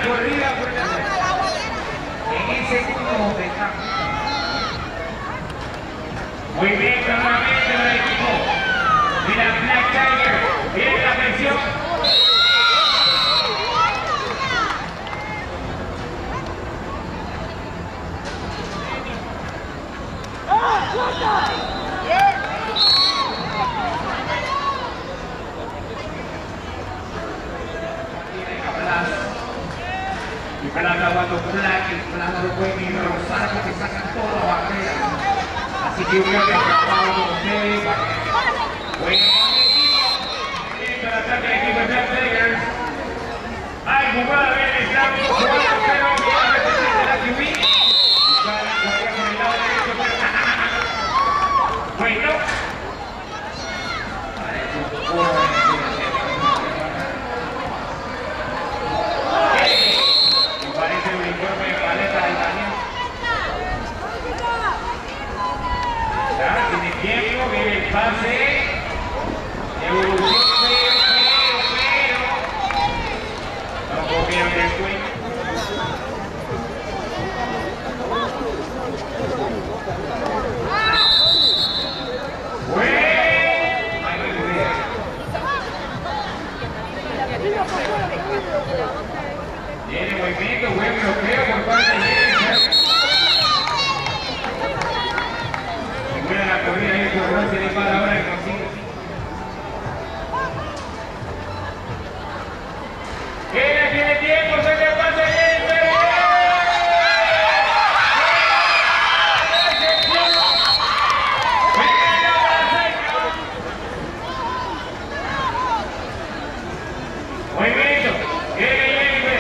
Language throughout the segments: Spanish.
corrida por en ese punto de cambio. Muy bien, nuevamente el equipo de la Black Tiger. Viene la presión. Y Plata cuando Plata y Plata lo pueden ir Rosario que sacan toda la barrera. Así que voy a atrapado con ustedes. Buen equipo. Viene para ataque el equipo de Black Tigers. Hay jugada bien, estamos jugando 0. Viene a repetirse la QB. Y para la guardia por el lado derecho. Bueno. Parece un poco. Parece un uniforme de paleta del Daniel. Ya, tiene tiempo, viene el pase. Evolución, pero. No confían en el cuello. Viene movimiento, buen bloqueo por parte de Jennifer. Buena la corrida ahí por Rossi de para ahora que consigue. Tiene tiempo, se le pasa Jennifer. Movimiento, viene Jennifer.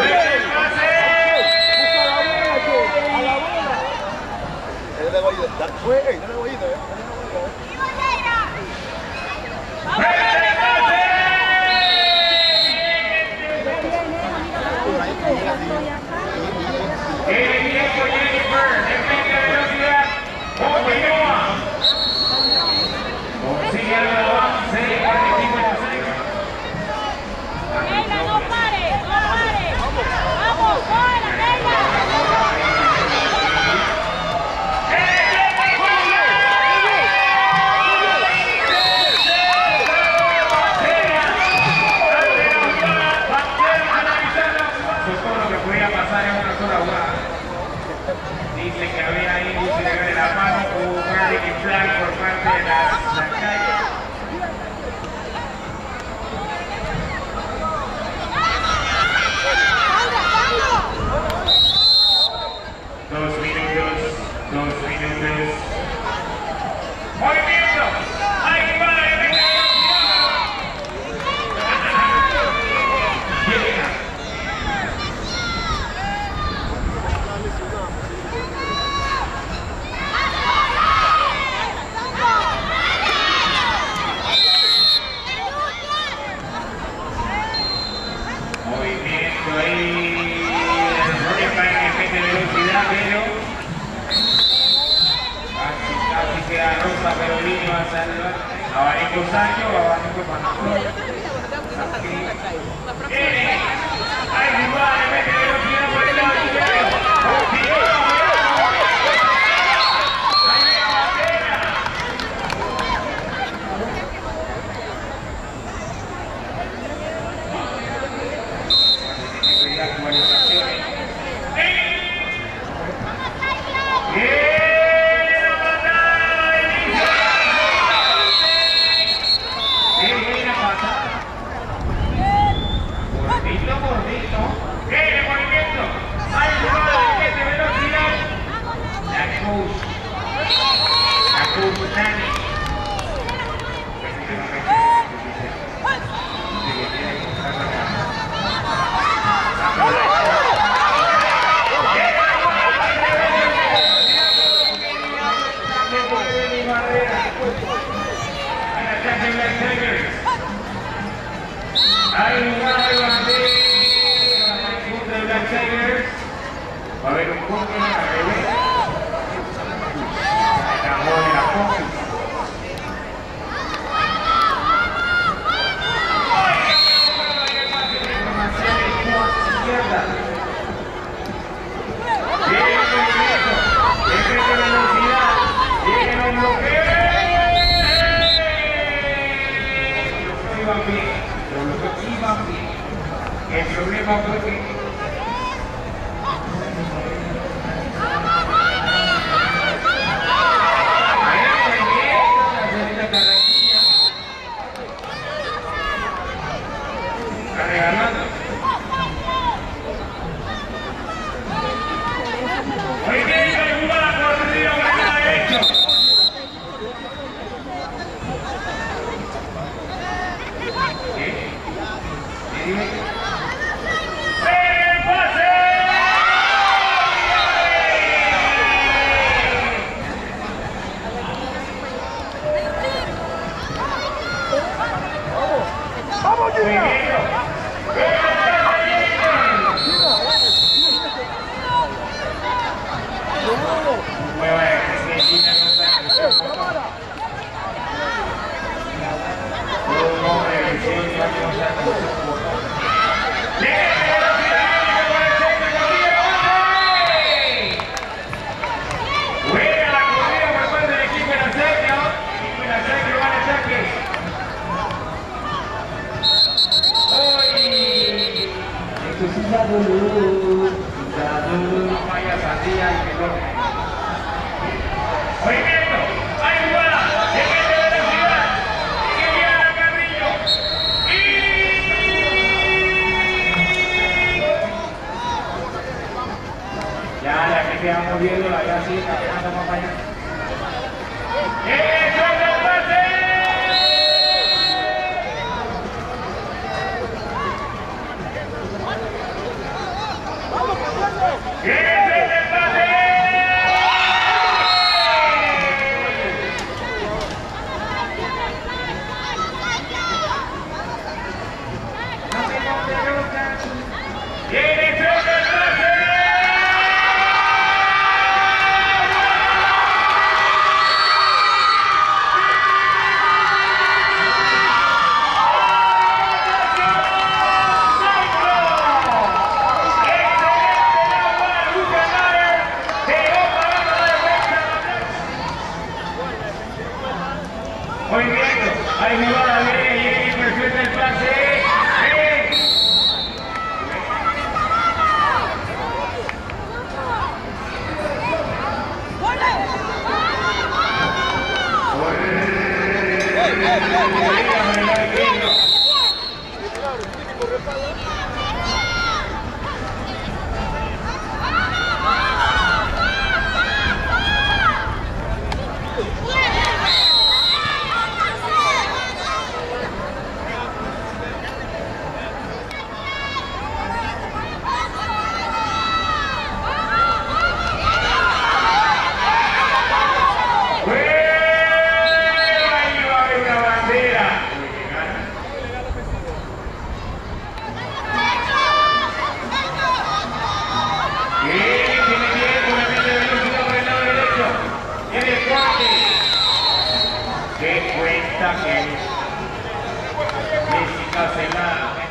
Dice que había ahí un ciudadano de la mano con un Harry Flag por parte de la calle. 2 minutos. ¡Movimiento! ¡Ahí va! Movimiento ahí, el running back que mete velocidad, pero casi queda Rosa, pero Lino va a salvar. Abanico Sancho, abanico Panamá. Hay jugada, le mete velocidad por el lado izquierdo. Va a haber un punto en la revés. Acabó de la foto. Información de izquierda. problema fue que está regalando. Hoy tiene que jugar por Río Grande derecho. ¿Qué? ¿Qué dime? ¡El pase! ¡Vamos, Junior! Vaya sandía y melón. Movimiento, hay jugada, llegue de velocidad, que viene Carrillo. Ya la que queda moviéndola, ya sí, caminando más allá. ¡Eso es el pase! ¡Ese es el pase! ¡Ese es el pase! Movimiento, hay jugada, viene y perfecta el pase. Que cuenta que Jessica se la